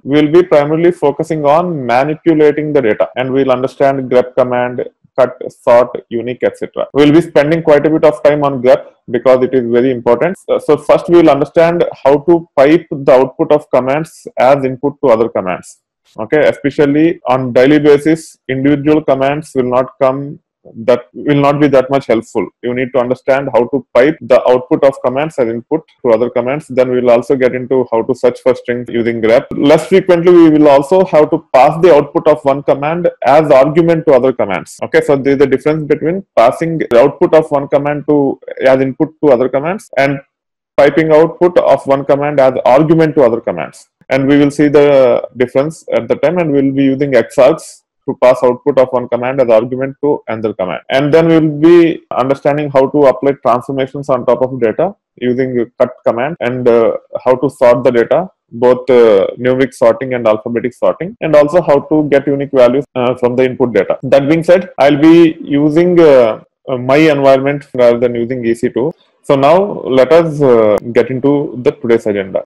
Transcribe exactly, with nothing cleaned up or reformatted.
we'll be primarily focusing on manipulating the data, and we'll understand grep command, cut, sort, unique, et cetera. We'll be spending quite a bit of time on grep because it is very important. So first we will understand how to pipe the output of commands as input to other commands. Okay, especially on daily basis, individual commands will not come that will not be that much helpful. You need to understand how to pipe the output of commands as input to other commands. Then we will also get into how to search for strings using grep. Less frequently, we will also have to pass the output of one command as argument to other commands. Okay, so there is a difference between passing the output of one command to as input to other commands and piping output of one command as argument to other commands. And we will see the difference at the time, and we will be using exargs to pass output of one command as argument to another command. And then we will be understanding how to apply transformations on top of data using cut command, and uh, how to sort the data, both uh, numeric sorting and alphabetic sorting, and also how to get unique values uh, from the input data. That being said, I'll be using uh, uh, my environment rather than using E C two. So now let us uh, get into the today's agenda.